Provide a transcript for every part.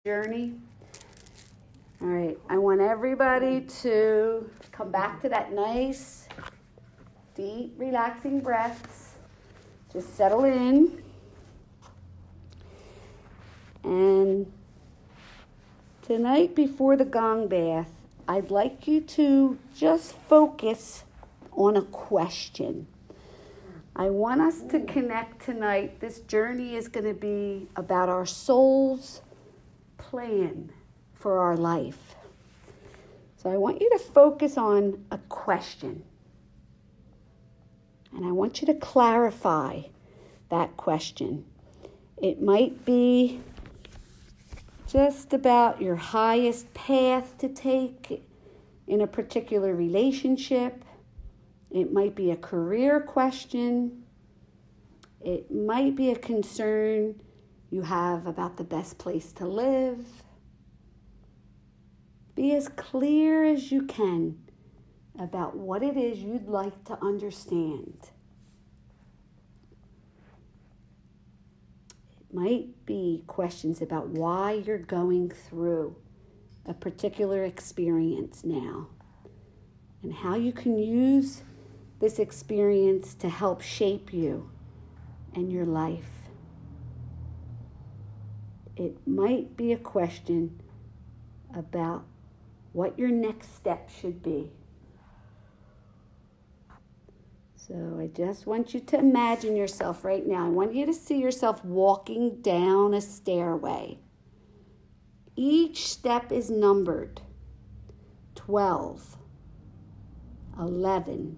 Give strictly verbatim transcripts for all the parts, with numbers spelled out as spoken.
journey. All right, I want everybody to come back to that nice, deep, relaxing breaths. Just settle in. And tonight before the gong bath, I'd like you to just focus on a question. I want us to connect tonight. This journey is going to be about our soul's plan for our life. So I want you to focus on a question. And I want you to clarify that question. It might be just about your highest path to take in a particular relationship. It might be a career question. It might be a concern you have about the best place to live. Be as clear as you can about what it is you'd like to understand. It might be questions about why you're going through a particular experience now and how you can use this experience to help shape you and your life. It might be a question about what your next step should be. So I just want you to imagine yourself right now. I want you to see yourself walking down a stairway. Each step is numbered. twelve, eleven,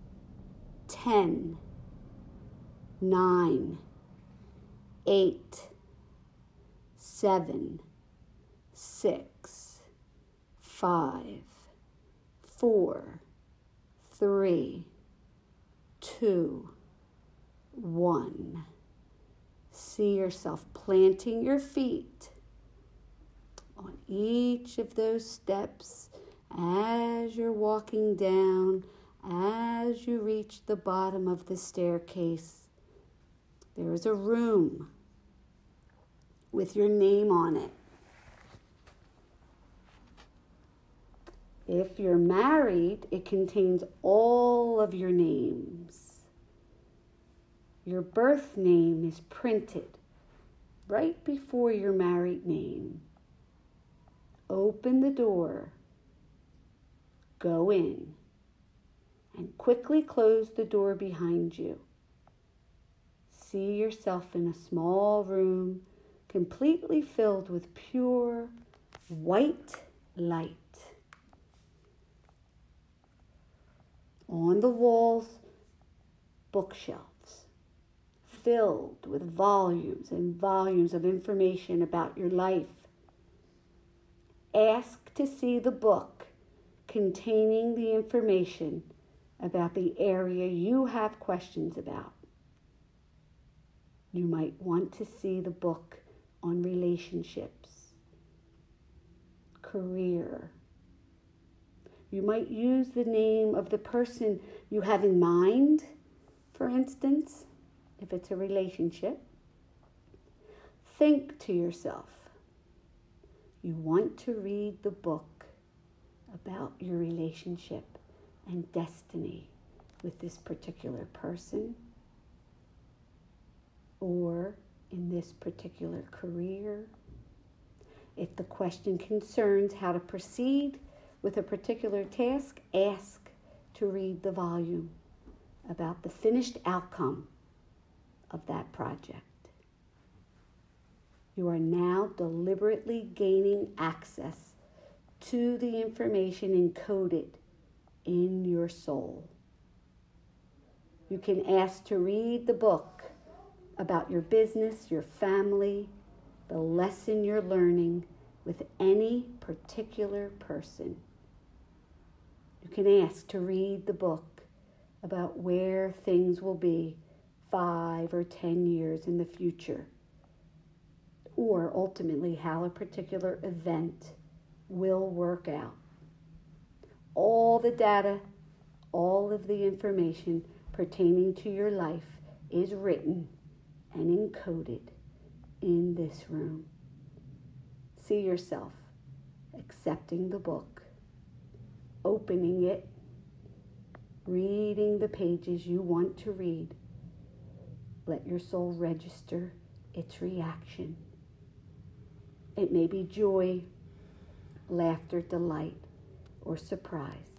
ten, nine, eight, seven, six, five, four, three, two, one. See yourself planting your feet on each of those steps as you're walking down, as you reach the bottom of the staircase. There is a room with your name on it. If you're married, it contains all of your names. Your birth name is printed right before your married name. Open the door, go in, and quickly close the door behind you. See yourself in a small room completely filled with pure white light. On the walls, bookshelves filled with volumes and volumes of information about your life. Ask to see the book containing the information about the area you have questions about. You might want to see the book on relationships, career. You might use the name of the person you have in mind, for instance, if it's a relationship. Think to yourself, you want to read the book about your relationship and destiny with this particular person, or in this particular career. If the question concerns how to proceed with a particular task, ask to read the volume about the finished outcome of that project. You are now deliberately gaining access to the information encoded in your soul. You can ask to read the book about your business, your family, the lesson you're learning with any particular person. You can ask to read the book about where things will be five or ten years in the future, or ultimately how a particular event will work out. All the data, all of the information pertaining to your life is written and encoded in this room. See yourself accepting the book, opening it, reading the pages you want to read. Let your soul register its reaction. It may be joy, laughter, delight, or surprise.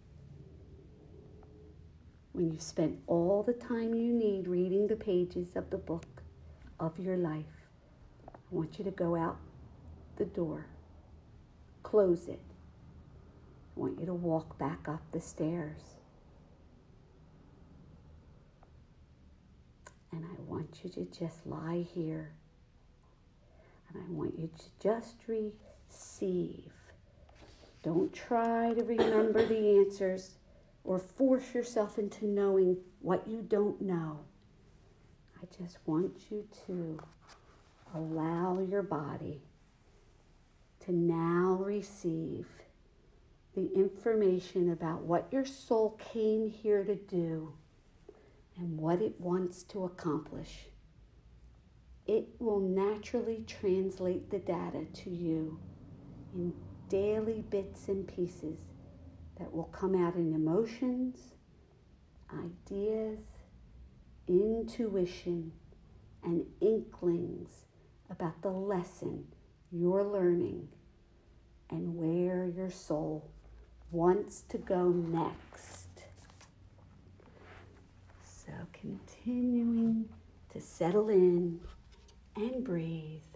When you've spent all the time you need reading the pages of the book of your life, I want you to go out the door, close it. I want you to walk back up the stairs. And I want you to just lie here. And I want you to just receive. Don't try to remember the answers or force yourself into knowing what you don't know. I just want you to allow your body to now receive the information about what your soul came here to do and what it wants to accomplish. It will naturally translate the data to you in daily bits and pieces that will come out in emotions, ideas, intuition, and inklings about the lesson you're learning and where your soul wants to go next. So continuing to settle in and breathe.